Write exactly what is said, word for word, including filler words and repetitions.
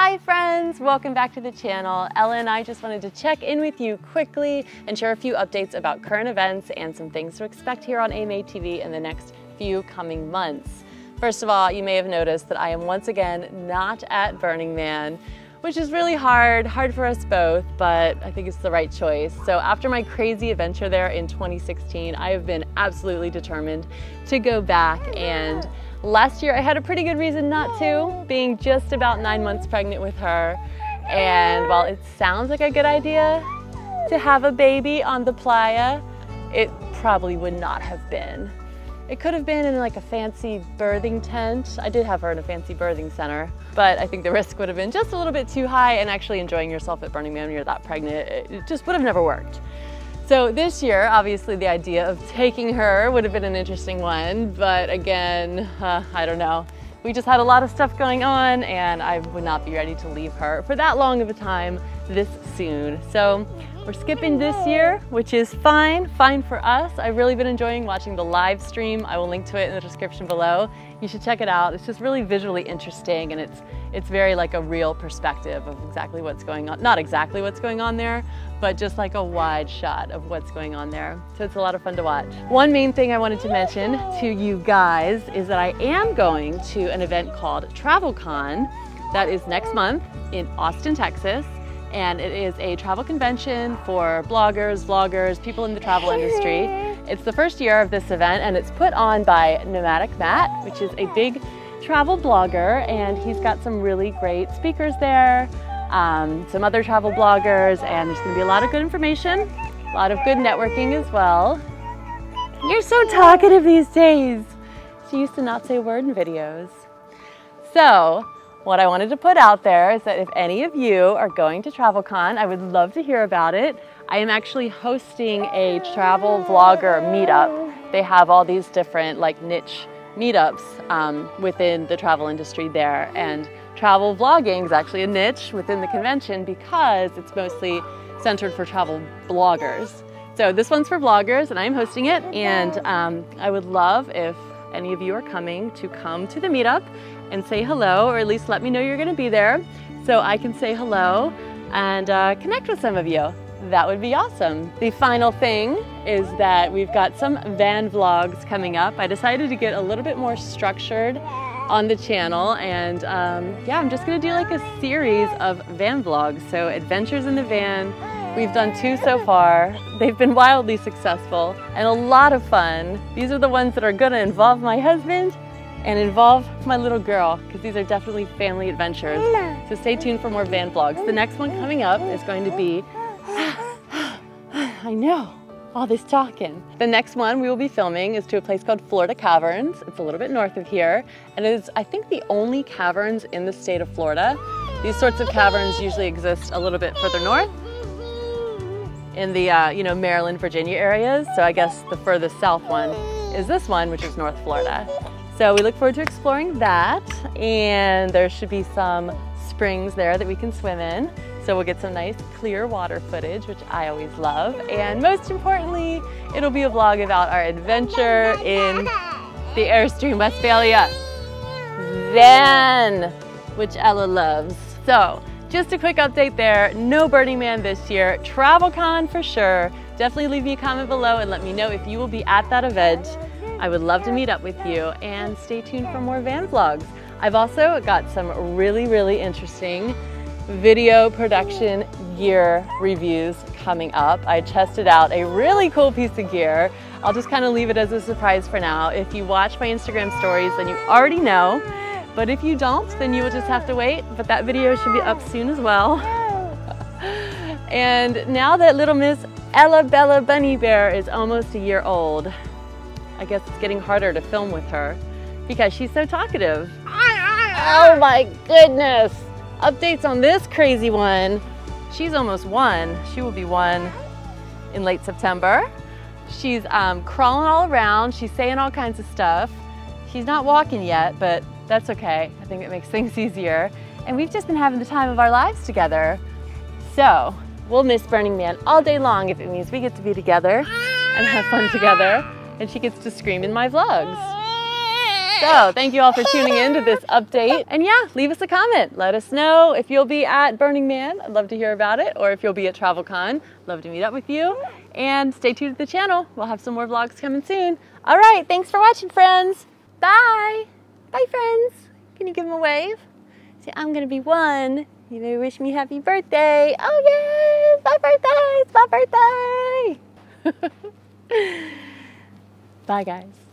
Hi friends, welcome back to the channel. Ella and I just wanted to check in with you quickly and share a few updates about current events and some things to expect here on A M A T V in the next few coming months. First of all, you may have noticed that I am once again not at Burning Man, which is really hard, hard for us both, but I think it's the right choice. So after my crazy adventure there in twenty sixteen, I have been absolutely determined to go back, and last year I had a pretty good reason not to, being just about nine months pregnant with her. And while it sounds like a good idea to have a baby on the playa, it probably would not have been. It could have been in like a fancy birthing tent. I did have her in a fancy birthing center, but I think the risk would have been just a little bit too high, and actually enjoying yourself at Burning Man when you're that pregnant, it just would have never worked. So this year, obviously the idea of taking her would have been an interesting one, but again, uh, I don't know. We just had a lot of stuff going on, and I would not be ready to leave her for that long of a time this soon. So we're skipping this year, which is fine, fine for us. I've really been enjoying watching the live stream. I will link to it in the description below. You should check it out. It's just really visually interesting, and it's it's very like a real perspective of exactly what's going on. Not exactly what's going on there, but just like a wide shot of what's going on there. So it's a lot of fun to watch. One main thing I wanted to mention to you guys is that I am going to an event called TravelCon that is next month in Austin, Texas. And it is a travel convention for bloggers, vloggers, people in the travel industry. It's the first year of this event, and it's put on by Nomadic Matt, which is a big travel blogger, and he's got some really great speakers there, um, some other travel bloggers, and there's gonna be a lot of good information, a lot of good networking as well. You're so talkative these days. She used to not say a word in videos. So, what I wanted to put out there is that if any of you are going to TravelCon, I would love to hear about it. I am actually hosting a travel vlogger meetup. They have all these different like niche meetups um, within the travel industry there, and travel vlogging is actually a niche within the convention because it's mostly centered for travel bloggers. So this one's for vloggers, and I'm hosting it, and um, I would love if any of you are coming to come to the meetup and say hello, or at least let me know you're going to be there so I can say hello and uh, connect with some of you. That would be awesome. The final thing is that we've got some van vlogs coming up. I decided to get a little bit more structured on the channel, and um, yeah, I'm just going to do like a series of van vlogs. So adventures in the van. We've done two so far. They've been wildly successful and a lot of fun. These are the ones that are going to involve my husband and involve my little girl, because these are definitely family adventures. So stay tuned for more van vlogs. The next one coming up is going to be, I know, all this talking. The next one we will be filming is to a place called Florida Caverns. It's a little bit north of here, and it is, I think, the only caverns in the state of Florida. These sorts of caverns usually exist a little bit further north, in the uh, you know, Maryland, Virginia areas. So I guess the furthest south one is this one, which is North Florida. So we look forward to exploring that, and there should be some springs there that we can swim in. So we'll get some nice clear water footage, which I always love. And most importantly, it'll be a vlog about our adventure in the Airstream Westfalia van, which Ella loves. So just a quick update there. No Burning Man this year. TravelCon for sure. Definitely leave me a comment below and let me know if you will be at that event. I would love to meet up with you, and stay tuned for more van vlogs. I've also got some really, really interesting video production gear reviews coming up. I tested out a really cool piece of gear. I'll just kind of leave it as a surprise for now. If you watch my Instagram stories, then you already know. But if you don't, then you will just have to wait. But that video should be up soon as well. And now that little Miss Ella Bella Bunny Bear is almost a year old, I guess it's getting harder to film with her because she's so talkative. Oh my goodness. Updates on this crazy one. She's almost one. She will be one in late September. She's um, crawling all around. She's saying all kinds of stuff. She's not walking yet, but that's okay. I think it makes things easier. And we've just been having the time of our lives together. So we'll miss Burning Man all day long if it means we get to be together and have fun together, and she gets to scream in my vlogs. So thank you all for tuning in to this update. And yeah, leave us a comment. Let us know if you'll be at Burning Man. I'd love to hear about it. Or if you'll be at TravelCon. Love to meet up with you. And stay tuned to the channel. We'll have some more vlogs coming soon. All right, thanks for watching, friends. Bye. Bye, friends. Can you give them a wave? See, I'm gonna be one. You may wish me happy birthday. Oh yes, my birthday, it's my birthday. Bye, guys.